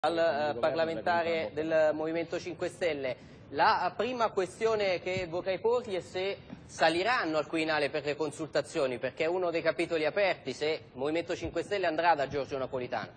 Al parlamentare del Movimento 5 Stelle. La prima questione che vorrei porgli è se saliranno al Quirinale per le consultazioni, perché è uno dei capitoli aperti, se il Movimento 5 Stelle andrà da Giorgio Napolitano.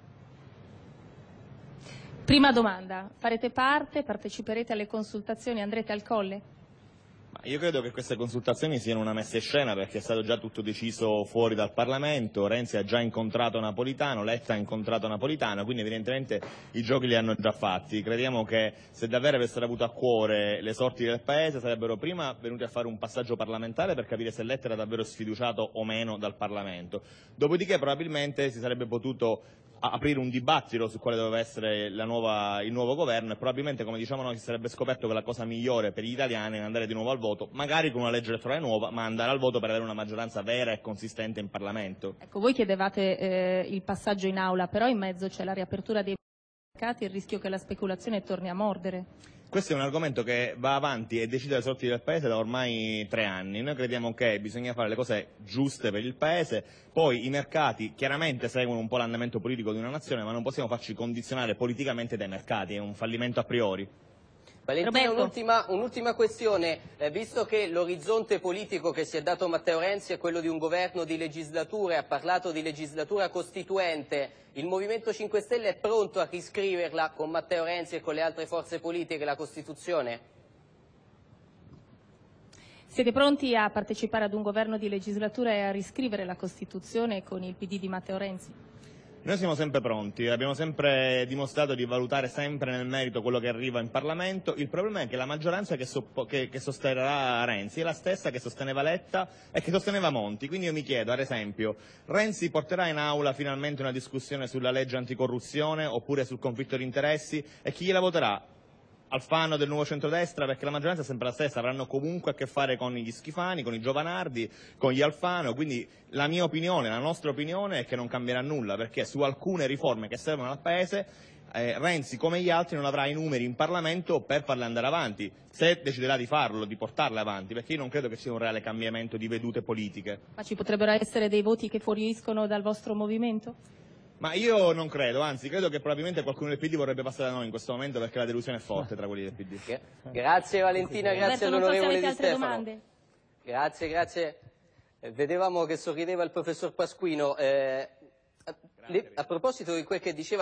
Prima domanda, farete parte, parteciperete alle consultazioni, andrete al Colle? Io credo che queste consultazioni siano una messa in scena, perché è stato già tutto deciso fuori dal Parlamento. Renzi ha già incontrato Napolitano, Letta ha incontrato Napolitano, quindi evidentemente i giochi li hanno già fatti. Crediamo che se davvero avessero avuto a cuore le sorti del Paese sarebbero prima venuti a fare un passaggio parlamentare per capire se Letta era davvero sfiduciato o meno dal Parlamento. Dopodiché probabilmente si sarebbe potuto aprire un dibattito su quale doveva essere il nuovo governo, e probabilmente, come diciamo noi, si sarebbe scoperto che la cosa migliore per gli italiani è andare di nuovo al voto, magari con una legge elettorale nuova, ma andare al voto per avere una maggioranza vera e consistente in Parlamento. Ecco, voi chiedevate il passaggio in aula, però in mezzo c'è la riapertura dei mercati e il rischio che la speculazione torni a mordere. Questo è un argomento che va avanti e decide le sorti del Paese da ormai 3 anni. Noi crediamo che bisogna fare le cose giuste per il Paese, poi i mercati chiaramente seguono un po' l'andamento politico di una nazione, ma non possiamo farci condizionare politicamente dai mercati, è un fallimento a priori. Valentina, un'ultima questione, visto che l'orizzonte politico che si è dato Matteo Renzi è quello di un governo di legislatura e ha parlato di legislatura costituente, il Movimento 5 Stelle è pronto a riscriverla con Matteo Renzi e con le altre forze politiche la Costituzione? Siete pronti a partecipare ad un governo di legislatura e a riscrivere la Costituzione con il PD di Matteo Renzi? Noi siamo sempre pronti, abbiamo sempre dimostrato di valutare sempre nel merito quello che arriva in Parlamento. Il problema è che la maggioranza che sosterrà Renzi è la stessa che sosteneva Letta e che sosteneva Monti. Quindi io mi chiedo, ad esempio, Renzi porterà in aula finalmente una discussione sulla legge anticorruzione oppure sul conflitto di interessi, e chi gliela voterà? Alfano del nuovo centrodestra? Perché la maggioranza è sempre la stessa, avranno comunque a che fare con gli Schifani, con i Giovanardi, con gli Alfano, quindi la mia opinione, la nostra opinione è che non cambierà nulla, perché su alcune riforme che servono al Paese Renzi, come gli altri, non avrà i numeri in Parlamento per farle andare avanti, se deciderà di farlo, di portarle avanti, perché io non credo che sia un reale cambiamento di vedute politiche. Ma ci potrebbero essere dei voti che fuoriescono dal vostro movimento? Ma io non credo, anzi credo che probabilmente qualcuno del PD vorrebbe passare da noi in questo momento, perché la delusione è forte tra quelli del PD. Grazie Valentina, grazie all'onorevole Di Stefano. Domande. Grazie. Vedevamo che sorrideva il professor Pasquino. A proposito di quel che diceva